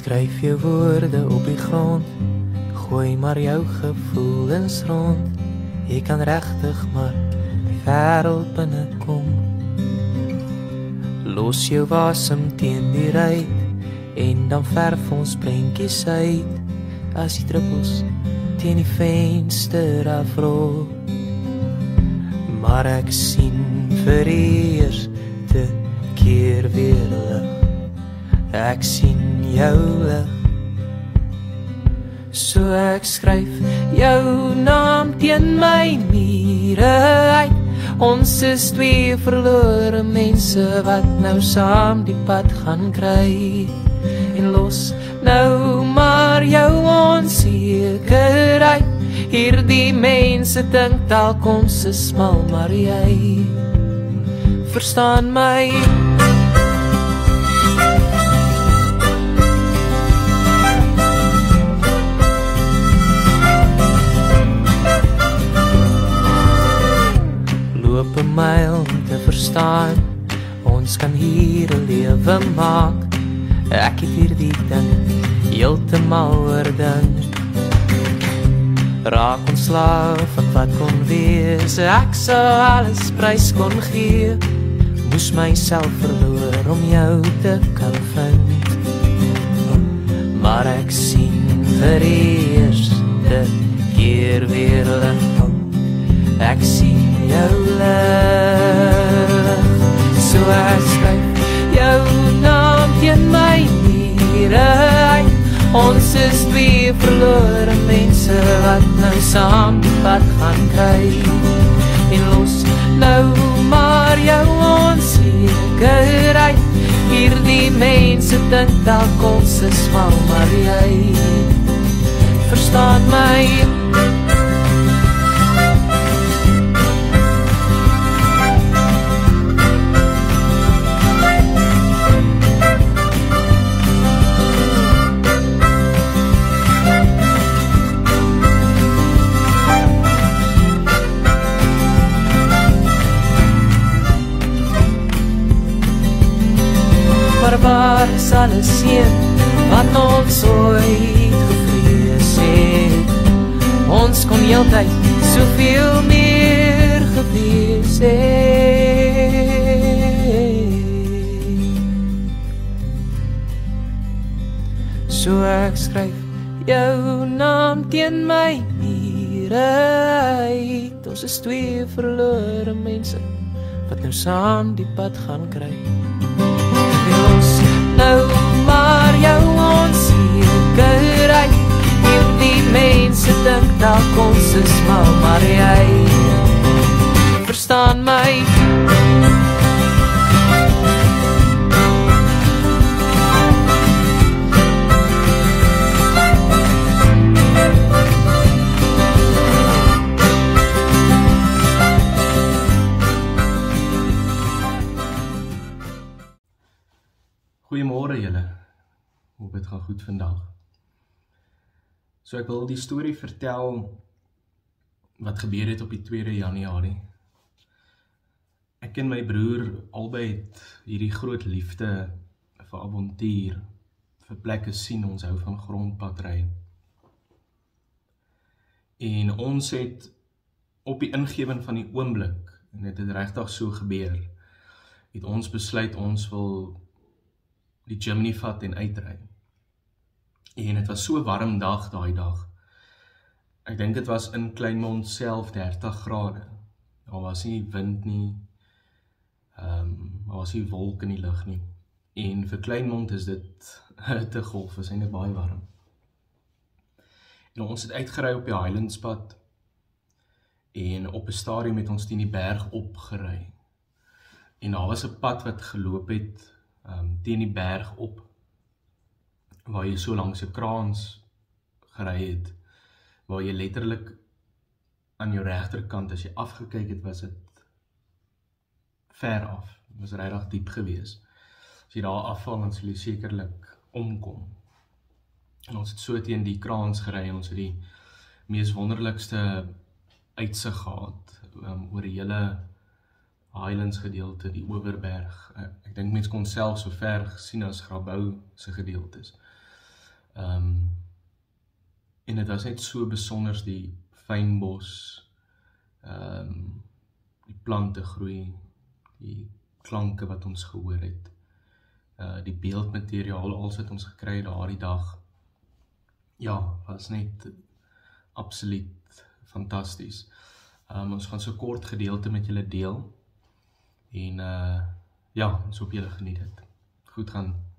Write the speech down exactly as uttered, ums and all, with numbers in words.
Skryf jou woorde op die grond, gooi maar jou gevoelens rond. Jy kan regtig maar die wêreld binnekom. Los jou wasem teen die ruit, en dan verf ons prentjies uit, as die druppels teen die venster afrol. Maar ek sien vir die eerste keer weer lig. Ek sien jou lig. So ek skryf jou naam teen my mure uit. Ons is twee verlore mense wat nou saam die pad gaan kry. En los nou maar jou onsekerheid. Hierdie mense dink dalk ons is mal, maar jy verstaan my. Loop 'n myl om te verstaan, ons kan hier 'n lewe maak. Ek het hierdie ding heeltemal oordink. Raak ontslaaf van wat kon wees, ek sou alles prys kon gee. Moes myself verloor om jou te kan vind. Maar ek sien vir die eerste keer weer lig. Ek sien jou lig. So ek skryf jou naam teen my mure uit. Ons is twee verlore mense wat nou saam die pad gaan kry. En los nou maar jou onsekerheid. Hierdie mense dink dalk ons is mal, maar jy verstaan my. Maar waar is alles heen wat ons ooit gevrees het? Ons kon heeltyd soveel meer gewees het. So ek skryf jou naam teen my mure uit. Ons is twee verlore mense wat nou saam die pad gaan kry. Los nou maar jou onsekerheid. Hierdie mense dink dalk ons is mal, maar jy verstaan my. Goeiemôre julle, hoop het gaan goed vandag. So ek wil die storie vertel wat gebeur het op die tweede Januarie. Ek en my broer albei het hierdie groot liefde vir avontuur, vir plekke sien, ons hou van grondpadry. En ons het op die ingewing van die oomblik, en dit het regtig so gebeur, het ons besluit ons wil die Jimny vat en uitry. En het was so warm dag daai dag. Ek dink dit was in Kleinmond self dertig grade. Daar was nie wind nie. Um, daar was nie wolk in die lug nie. En vir Kleinmond is dit te golf, is eintlik baie warm. En ons het uitgery op die Highlandspad. En op 'n stadium het ons teen die berg opgery. En daar was 'n pad wat geloop het Um, teen die berg op, waar jy so langs 'n kraans gery het, waar jy letterlik aan jou regterkant, as jy afgekyk het, was dit ver af, het was regtig diep gewees. As jy daar afval, dan sal jy sekerlik omkom. En ons het so teen die kraans gery, ons het die mees wonderlikste uitsig gehad, um, oor die hele Highlands gedeelte, die Oeverberg. Ek dink mens kon self so ver gesien as Grabouw se gedeeltes. Um, en dit was net so besonders die fynbos, um, die plante groei, die klanke wat ons gehoor het, uh, die beeldmateriaal, alles wat ons gekry het daardie dag, ja, was net absoluut fantasties. Um, ons gaan so kort gedeelte met julle deel, en uh, ja, ons hoop julle geniet het. Goed gaan.